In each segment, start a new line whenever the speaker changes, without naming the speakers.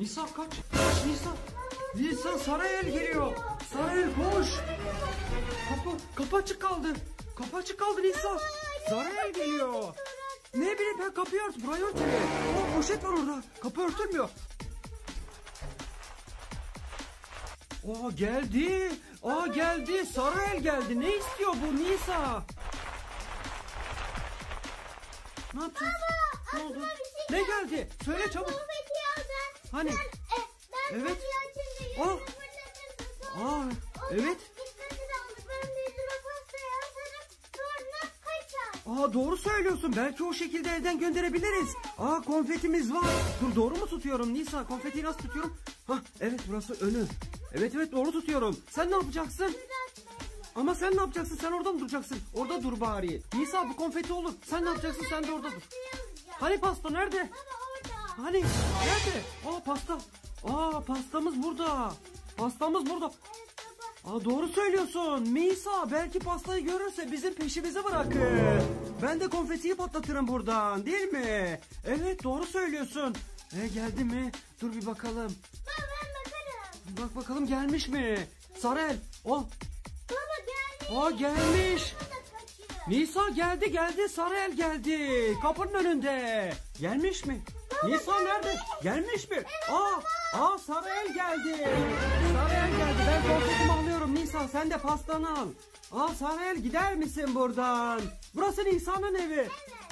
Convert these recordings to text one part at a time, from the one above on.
Nisa kaç. Kaç Nisa. Nisa Sarayel geliyor. Sarayel koş. Kapı açık kaldı. Kapı açık kaldı Nisa. Sarayel geliyor. Ne bileyim ben kapıyı ört. Burayı ört hele. Oh, poşet var orada. Kapı örtülmüyor. Geldi. Geldi. Sarayel geldi. Ne istiyor bu Nisa? Ne yapacağız?
Baba,
ne oldu?
Şey
ne geldi? Söyle çabuk. Hani?
Ben
evet.
Aa.
Evet. Doğru söylüyorsun. Belki o şekilde evden gönderebiliriz. Konfetimiz var. Dur, doğru mu tutuyorum Nisa? Konfetiyi nasıl tutuyorum? Evet, burası önü. Evet doğru tutuyorum. Sen ne yapacaksın? Ama sen ne yapacaksın? Sen orada mı duracaksın? Orada dur bari. Nisa, bu konfeti olur. Sen ne yapacaksın? Sen de orada dur. Hani pasta nerede? Hani nerede? Pasta. Pastamız burada. Pastamız burada. Doğru söylüyorsun. Nisa, belki pastayı görürse bizim peşimizi bırakır. Ben de konfetiyi patlatırım buradan, değil mi? Evet, doğru söylüyorsun. Geldi mi? Dur bir bakalım.
Ben bakarım.
Bir bak bakalım, gelmiş mi? Sarel.
Baba gelmiş.
Gelmiş. Nisa geldi. Sarel geldi. Kapının önünde. Gelmiş mi? Nisa nerede? Gelmiş mi? Sarel geldi. Sarel geldi. Ben konfetimi alıyorum Nisa. Sen de pastanı al. Sarel, gider misin buradan? Burası Nisa'nın evi.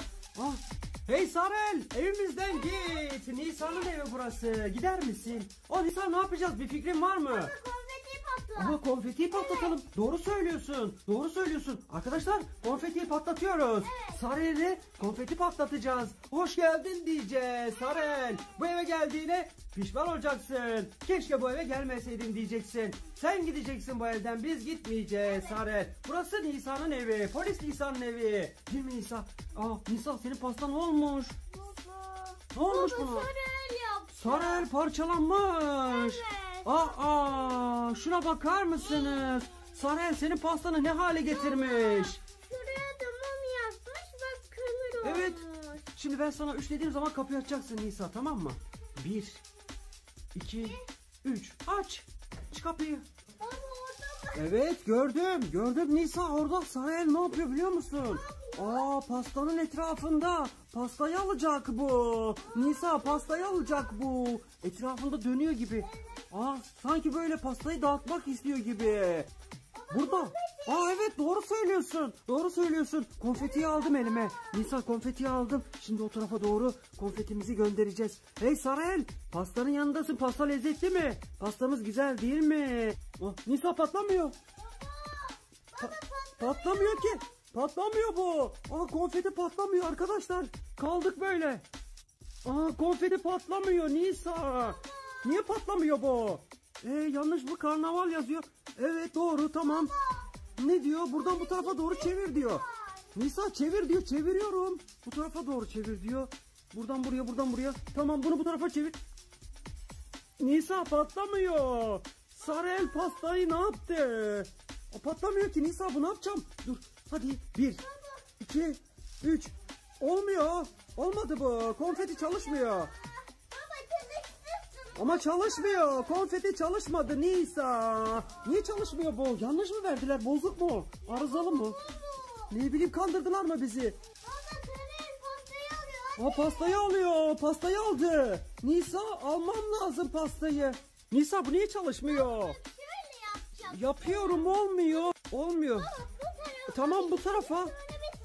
Hey Sarel, evimizden git. Nisa'nın evi burası. Gider misin? Nisa, ne yapacağız? Bir fikrin var mı? Konfetiyi patlatalım. Doğru söylüyorsun. Arkadaşlar, konfetiyi patlatıyoruz. Evet. Sarel'e konfeti patlatacağız. Hoş geldin diyeceğiz Sarel. Bu eve geldiğine pişman olacaksın. Keşke bu eve gelmeseydin diyeceksin. Sen gideceksin bu evden, biz gitmeyeceğiz Sarel. Burası Nisa'nın evi. Polis Nisa'nın evi. Değil mi Nisa? Nisa, senin pastan ne olmuş? Ne olmuş buna?
Sarel yaptı.
Sarel parçalanmış.
Evet.
Şuna bakar mısınız? Sarel senin pastanı ne hale getirmiş?
Şuraya da mum yapmış, bak kömür olmuş.
Evet. Şimdi ben sana 3 dediğim zaman kapıyı açacaksın Nisa, tamam mı? 1, 2, 3. Aç kapıyı.
Baba orada mı?
Evet, gördüm Nisa, orada. Sarel ne yapıyor biliyor musun? Pastanın etrafında. Pastayı alacak bu. Nisa, pastayı alacak bu. Etrafında dönüyor gibi. Sanki böyle pastayı dağıtmak istiyor gibi. Burada. Evet, doğru söylüyorsun. Konfetiyi aldım elime. Nisa, konfetiyi aldım. Şimdi o tarafa doğru konfetimizi göndereceğiz. Hey Sarel, pastanın yanındasın. Pasta lezzetli mi? Pastamız güzel değil mi? Nisa, patlamıyor. Patlamıyor ki. Patlamıyor bu. Konfeti patlamıyor arkadaşlar. Kaldık böyle. Konfeti patlamıyor Nisa. Niye patlamıyor bu? Yanlış mı? Karnaval yazıyor. Evet, doğru, tamam. Ne diyor? Buradan bu tarafa doğru çevir diyor. Nisa, çevir diyor. Çeviriyorum. Bu tarafa doğru çevir diyor. Buradan buraya. Tamam, bunu bu tarafa çevir. Nisa, patlamıyor. Sarel pastayı ne yaptı? Patlamıyor ki Nisa, bu ne yapacağım? Dur, hadi 1, 2, 3. Olmuyor. Olmadı bu. Konfeti çalışmıyor. Ama çalışmıyor. Konfeti çalışmadı Nisa. Niye çalışmıyor bu? Yanlış mı verdiler? Bozuk mu? Arızalı mı? Ne bileyim, kandırdılar mı bizi? Pastayı alıyor. Pastayı aldı. Nisa, almam lazım pastayı. Nisa, bu niye çalışmıyor? Yapıyorum, olmuyor. Olmuyor. Tamam, bu tarafa.
Baba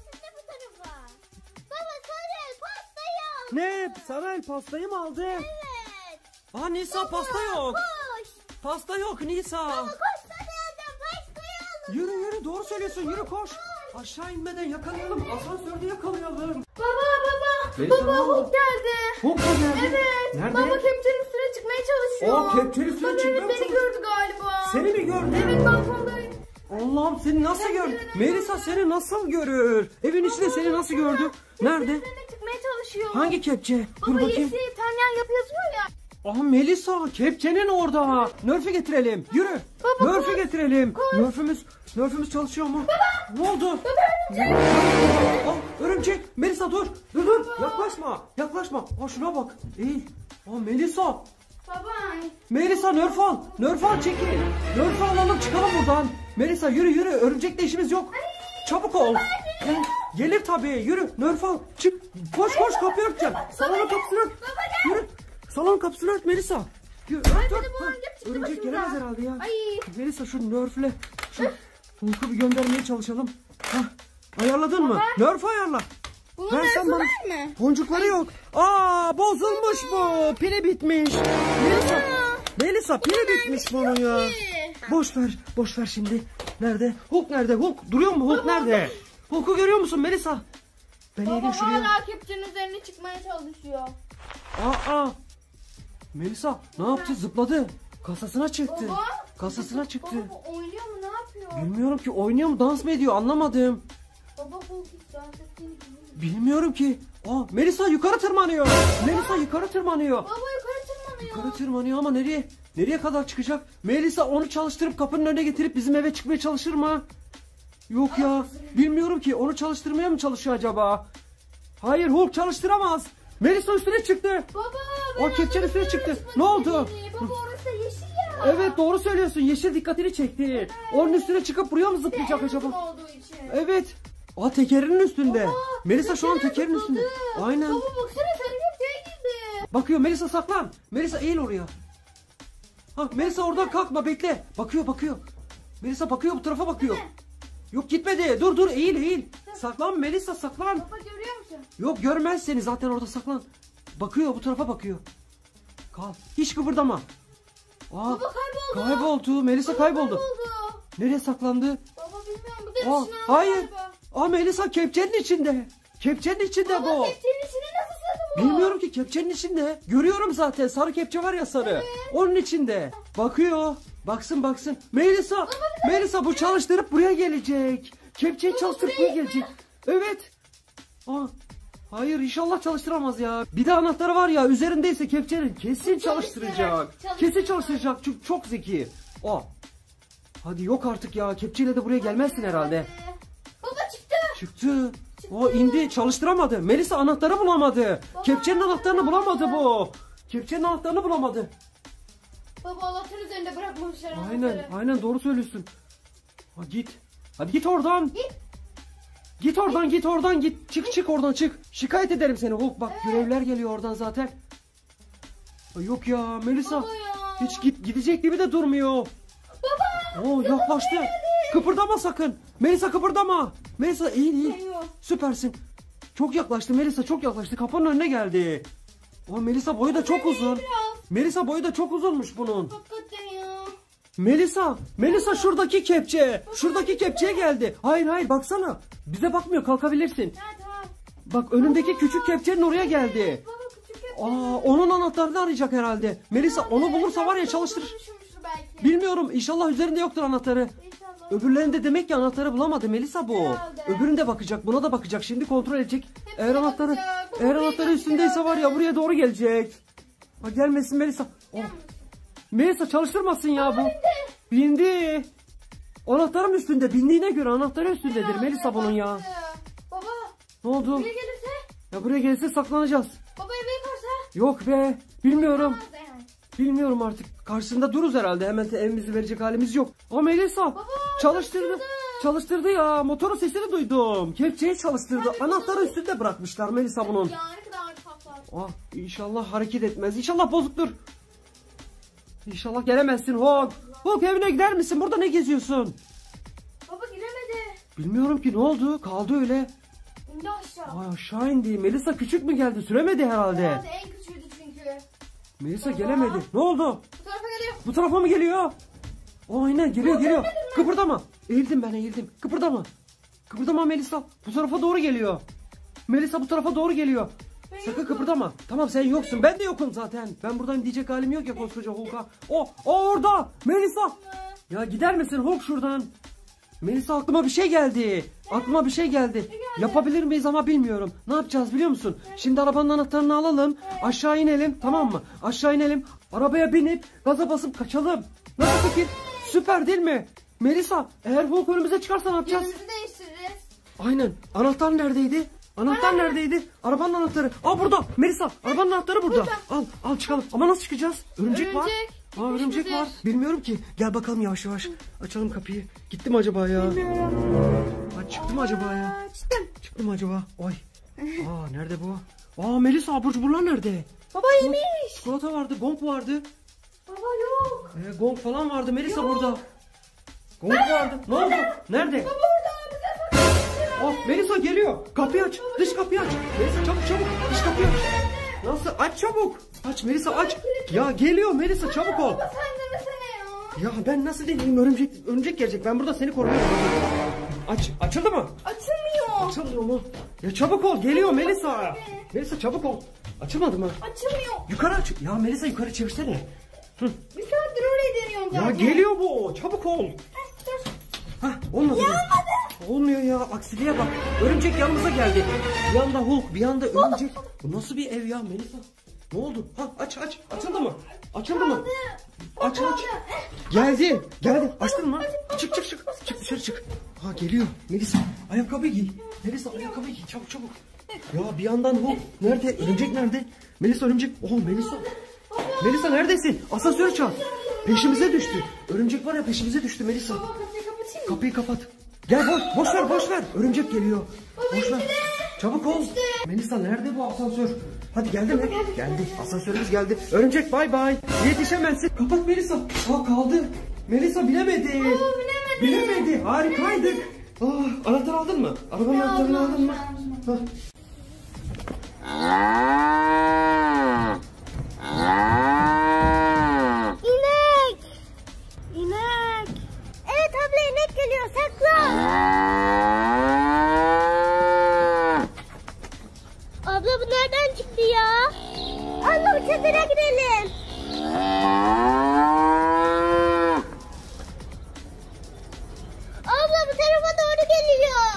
Sarel pastayı aldı.
Ne? Sarel pastayı mı aldı?
Evet.
Nisa, pasta yok.
Koş.
Pasta yok Nisa.
Baba koş, pastayı alın.
Yürü, doğru söylüyorsun, yürü koş. Aşağı inmeden yakalayalım. Asansörde yakalayalım.
Baba Hulk geldi.
Hulk mu geldi?
Evet.
Nerede?
Baba kepçenin üstüne çıkmaya çalışıyor.
Kepçenin üstüne çıkmaya
Sanırım beni
çalışıyor.
gördü galiba.
Seni mi gördü?
Evet, balkondayım.
Allah'ım, seni nasıl gördü? Melisa seni nasıl görür? Evin içinde seni nasıl gördü? Nerede?
Üstüne çıkmaya çalışıyor.
Hangi kepçe? Dur
Baba
bakayım.
yeşil Tanyan yapı yazıyor ya.
Melisa, kepçenin orada. Nörfü getirelim. Yürü.
Baba,
Nörfü
koş.
getirelim.
Koş.
Nörfümüz çalışıyor mu?
Baba.
Ne oldu?
Baba örümcek.
Örümcek. Melisa dur. Yaklaşma. Şuna bak. Eğil. Melisa.
Baba
Melisa Nerf al. Nerf al çekil. Nerf alalım çıkalım buradan. Melisa yürü yürü. Örümcekle işimiz yok. Çabuk ol. Gelir tabii. Yürü. Nerf al. Çık. Koş koş kapıyı örteceğim. Salonun kapısını ört. Yürü. Salonun kapısını ört Melisa. Yürü, ört, ört. Örümcek gelemez herhalde ya. Melisa şu Nerf'le şu Hulk'u bir göndermeye çalışalım. Hah. Ayarladın mı? Nerf ayarla. Versen bana. Boncukları yok. Aa bozulmuş bu. Pili bitmiş. Melisa pili bitmiş bunun ya. Boş ver. Boş ver şimdi. Nerede? Hulk nerede? Hulk duruyor mu? Hulk nerede? Hulk'u görüyor musun Melisa? Ben eğileyim şuraya.
Baba hala kepçenin üzerine çıkmaya çalışıyor.
Aa. Melisa ne yaptı? Zıpladı. Kasasına çıktı.
Baba.
Kasasına çıktı.
Baba oynuyor mu? Ne yapıyor?
Bilmiyorum ki oynuyor mu dans mı ediyor anlamadım.
Baba Hulk hiç dans ettiğini bilmiyor.
Bilmiyorum ki. Aa Melisa yukarı tırmanıyor. Melisa yukarı tırmanıyor.
Baba yukarı tırmanıyor.
Yukarı tırmanıyor ama nereye? Nereye kadar çıkacak? Melisa onu çalıştırıp kapının önüne getirip bizim eve çıkmaya çalışır mı? Yok ya. Bilmiyorum ki. Onu çalıştırmaya mı çalışıyor acaba? Hayır Hulk çalıştıramaz. Melisa üstüne çıktı.
Baba
O kepçenin üstüne çıktı. Ne oldu?
Baba orası yeşil ya.
Evet doğru söylüyorsun. Yeşil dikkatini çekti. Onun üstüne çıkıp buraya mı zıplayacak acaba?
Olduğu için.
Evet. Aa tekerinin üstünde.
Baba,
Melisa şu an tekerin
zıpladı.
üstünde. Aynen.
Baba baksana sarı kepçeye girdi.
Bakıyor Melisa saklan. Melisa eğil oraya. Ha Melisa oradan kalkma bekle. Bakıyor. Melisa bakıyor bu tarafa bakıyor. Yok gitmedi. Dur eğil. Saklan Melisa saklan.
Baba görüyor musun?
Yok görmez seni zaten orada saklan. Bakıyor bu tarafa bakıyor. Kal. Hiç kıpırdama. Aa,
Baba kayboldu.
kayboldu. Melisa kayboldu. Nereye saklandı?
Baba bilmiyorum bu da
Aa,
dışına aldı
hayır.
galiba.
Aa Melisa kepçenin içinde. Kepçenin içinde
Baba
bu.
kepçenin içine nasıl sığdı bu?
Bilmiyorum ki kepçenin içinde. Görüyorum zaten sarı kepçe var ya sarı.
Evet.
Onun içinde. Bakıyor. Baksın. Melisa bu çalıştırıp buraya gelecek. Kepçeyi çalıştırıp buraya gelecek. Evet. Aa, hayır inşallah çalıştıramaz ya. Bir de anahtarı var ya üzerindeyse kepçenin kesin çalıştıracak. Kesin çalıştıracak çünkü çok zeki. Aa. Hadi yok artık ya kepçeyle de buraya gelmezsin herhalde.
Baba çıktı.
Çıktı. O indi çalıştıramadı. Melisa anahtarı bulamadı. Kepçenin anahtarını bulamadı bu. Kepçenin anahtarını bulamadı.
Baba Allah'ın üzerinde bırakmamışlar
Aynen doğru söylüyorsun. Ha, git. Hadi git oradan. Git oradan git. Çık oradan çık. Şikayet ederim seni Hulk bak görevler geliyor oradan zaten. Ay, yok ya Melisa.
Baba ya.
Hiç gidecek gibi de durmuyor.
Baba.
Oo yaklaştı. Kıpırdama sakın. Melisa kıpırdama. Melisa iyi.
Geliyor.
Süpersin. Çok yaklaştı Melisa çok yaklaştı. Kapının önüne geldi. O Melisa boyu da çok uzun.
Biraz.
Melisa boyu da çok uzunmuş bunun.
Hakikaten ya.
Melisa şuradaki kepçe. Şuradaki kepçeye geldi. Hayır baksana. Bize bakmıyor kalkabilirsin.
Ha tamam.
Bak önündeki küçük kepçenin oraya geldi.
Baba küçük kepçe.
Aa onun anahtarını arayacak herhalde. Melisa onu bulursa var ya çalıştırır.
Düşürmüştür belki.
Bilmiyorum inşallah üzerinde yoktur anahtarı.
İnşallah.
Öbürlerinde demek ki anahtarı bulamadı Melisa bu.
Herhalde.
Öbüründe bakacak, buna da bakacak. Şimdi kontrol edecek.
Hepsine
Eğer anahtarı
bakacak.
eğer
Buraya
anahtarı
gelecek
üstündeyse var ya
herhalde.
buraya doğru gelecek. Ha gelmesin Melisa. Oh. Melisa çalıştırmasın ya bu. Bindi. Anahtarım üstünde. Bindiğine göre anahtarı üstündedir
Herhalde,
Melisa bunun ya.
baktı. Baba
Ne oldu?
buraya gelirse.
Ya buraya gelirse saklanacağız.
Baba eve yıkarsa.
Yok be. Bilmiyorum.
Olmaz yani.
Bilmiyorum artık. Karşısında dururuz herhalde. Hemen evimizi verecek halimiz yok. Ama Melisa çalıştırdı. Çalıştırdı ya. Motorun sesini duydum. Kepçeyi çalıştırdı. Anahtarı üstünde bırakmışlar Melisa bunun.
Ya ne kadar tatlı.
Ah, inşallah hareket etmez. İnşallah bozuktur. İnşallah gelemezsin Hulk. Hulk evine gider misin? Burada ne geziyorsun?
Baba giremedi.
Bilmiyorum ki ne oldu? Kaldı öyle.
İndi aşağı.
Ay aşağı indi. Melisa küçük mü geldi? Süremedi herhalde.
Herhalde en küçüğüydü çünkü.
Melisa gelemedi. Ne oldu?
Bu tarafa geliyor.
Bu tarafa mı geliyor? Aynen geliyor. Kıpırdama. Eğildim. Kıpırdama Melisa. Bu tarafa doğru geliyor. Melisa bu tarafa doğru geliyor. Sakın kıpırdama. Tamam sen yoksun. Ben de yokum zaten. Ben buradayım diyecek halim yok ya koskoca Hulk'a. O orada. Melisa. Ya gider misin Hulk şuradan? Melisa aklıma bir şey geldi. Yapabilir miyiz ama bilmiyorum. Ne yapacağız biliyor musun? Şimdi arabanın anahtarını alalım. Aşağı inelim tamam mı? Aşağı inelim. Arabaya binip gaza basıp kaçalım. Nasıl fikir? Süper değil mi? Melisa eğer Hulk önümüze çıkarsa ne yapacağız?
Yerimizi değiştiririz.
Aynen. Anahtar neredeydi? Anahtar neredeydi? Arabanın anahtarı. Aa burada. Melisa, arabanın anahtarı burada. Al çıkalım. Ama nasıl çıkacağız? Örümcek var. Aa örümcek var. Bilmiyorum ki. Gel bakalım yavaş yavaş. Açalım kapıyı. Gitti mi acaba ya?
Bilmiyorum.
Çıktı mı acaba ya?
Açtım.
Çıktı mı acaba? Oy. Nerede bu? Melisa, abur cuburlar nerede?
Baba yemiş.
Çikolata vardı, gong vardı.
Baba yok.
Gong falan vardı Melisa burada. Gong vardı. Ne oldu? Nerede?
Baba orada bize
Melisa geliyor. Kapıyı aç. Dış kapıyı aç. Melisa çabuk. Dış kapıyı aç. Nasıl? Aç çabuk. Aç Melisa aç. Ya geliyor Melisa, çabuk ol.
Baba sen demesene ya.
Ya ben nasıl deneyeyim? Örümcek gelecek. Ben burada seni koruyorum. Aç. Açıldı mı?
Açılmıyor.
Açılmıyor mu? Ya çabuk ol. Geliyor Melisa. Melisa çabuk ol. Açılmadı mı?
Açılmıyor.
Yukarı aç. Ya Melisa yukarı çevirsene.
Bir saattir orayı deniyorum zaten.
Ya geliyor bu. Çabuk ol. Olmadı. Olmuyor ya. Aksiliğe bak. Örümcek yanımıza geldi. Bir anda Hulk, bir anda örümcek. Bu nasıl bir ev ya Melisa? Ne oldu? Aç. Açıldı mı? Açıldı mı? Aç. Geldi. Açtın mı? Çık. Çık dışarı çık. Geliyor. Melisa ayakkabı giy. Çabuk. Ya bir yandan Hulk. Nerede? Örümcek nerede? Melisa örümcek. Melisa. Melisa neredesin? Asansörü çağır. Peşimize düştü. Örümcek var ya, peşimize düştü Melisa. Kapıyı kapat. Gel boş ver. Örümcek geliyor. Boş ver. Çabuk ol. Melisa nerede bu asansör? Hadi geldi mi? Geldi. Asansörümüz geldi. Örümcek bay bay. Yetişemezsin. Kapat Melisa. Kaldı. Melisa bilemedi. Bilemedi. Harikaydık. Anahtar aldın mı? Arabanın anahtarını aldın mı?
İnek. Evet abla, inek geliyor, saklan. Abla bu nereden çıktı ya? Allah, çadıra gidelim. Abla bu tarafa doğru geliyor.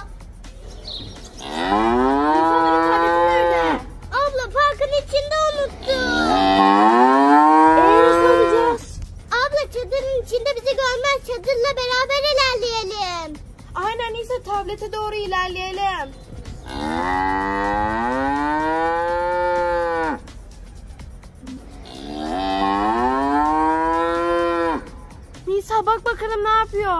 İnsanların tableti nerede? Abla parkın içinde unuttum. Nasıl alacağız? Abla çadırın içinde bizi görmez. Çadırla beraber ilerleyelim. Aynen Nisa, tablete doğru ilerleyelim. Nisa bak bakalım ne yapıyor.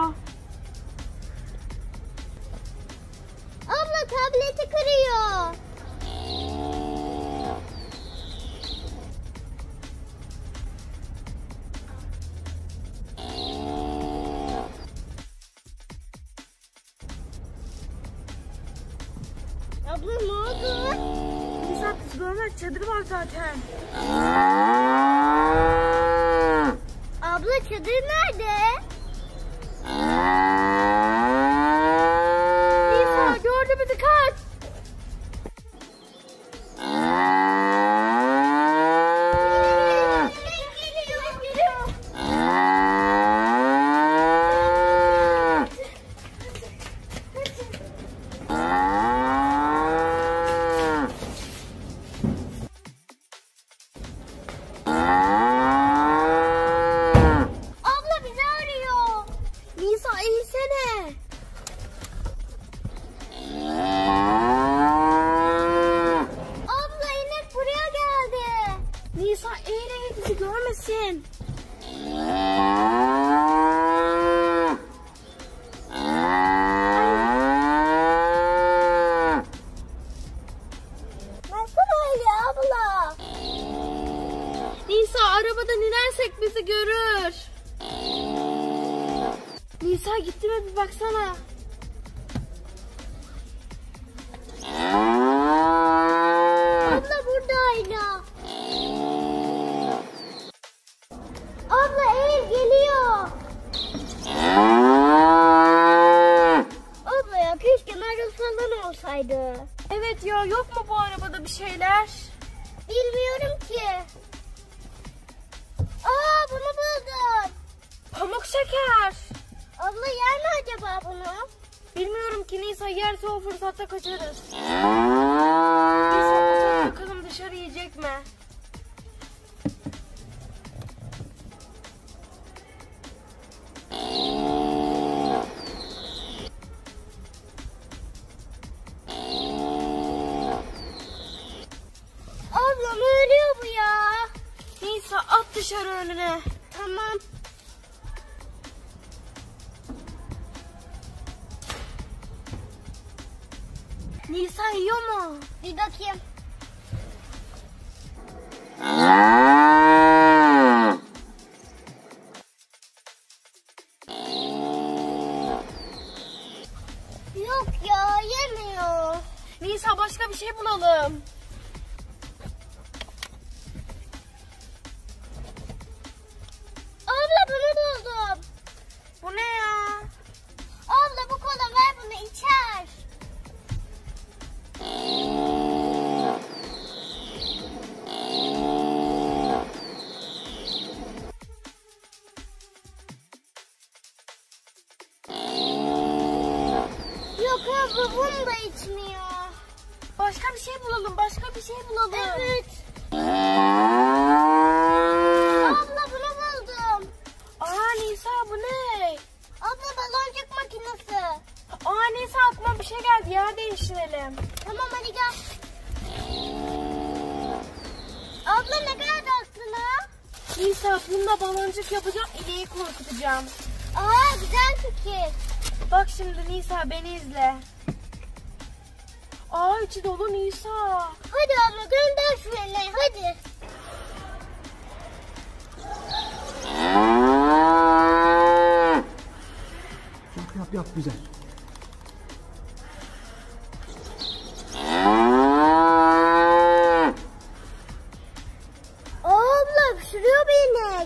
Abla tableti kırıyor. Abla ne oldu? Nisa bizi görmez, çadır var zaten. Abla çadır nerede? Nisa gördü bizi, kaç. Geliyor. Abla bizi arıyor. Nisa eğilsene. Abla inek buraya geldi. Nisa eğil bizi görmesin. Nasıl öyle abla? Nisa arabadan inersek bizi görür. Nisa gitti mi bir baksana. Abla buradaydı. Abla eğil, geliyor. Abla ya keşke Meryem falan olsaydı. Evet ya, yok mu bu arabada bir şeyler? Bilmiyorum ki. Bunu buldum. Pamuk şeker. Abla yer mi acaba bunu? Bilmiyorum ki Nisa, yerse o fırsatta kaçarız. Nisa bakalım dışarı yiyecek mi?
dışarı önüne.
Tamam.
Nisa yiyor mu?
Bir bakayım. Yok ya, yemiyor.
Nisa başka bir şey bulalım.
Abla bunu buldum.
Bu ne ya?
Abla bu kola, ver bunu içer. Yok abla, bunu da içmiyor.
Başka bir şey bulalım. Başka bir şey bulalım.
Evet. Abla bunu buldum.
Aa Nisa bu ne?
Abla baloncuk makinesi.
Aa Nisa aklıma bir şey geldi. Yer değiştirelim.
Tamam hadi gel. Abla ne geldi aklına?
Nisa bunda baloncuk yapacağım. İneği korkutacağım.
Aa, güzel fikir.
Bak şimdi Nisa beni izle. Aa içi dolu Nisa.
Hadi abla gönder şu ineği hadi.
Yap güzel.
Abla öksürüyor bir inek.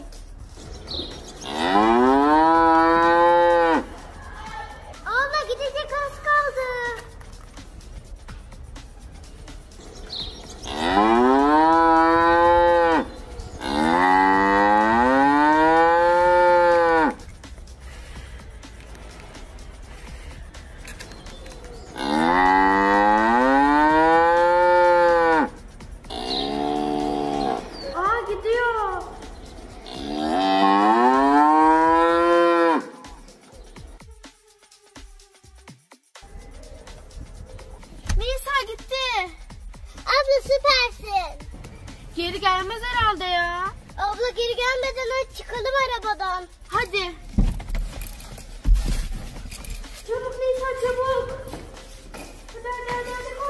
Abla gidecek az kaldı.
Aa gidiyor. Nisa gitti.
Abla süpersin.
Geri gelmez herhalde ya.
Abla geri gelmeden hadi çıkalım arabadan.
Hadi. Çabuk Nisa çabuk. Hadi hadi hadi, hadi.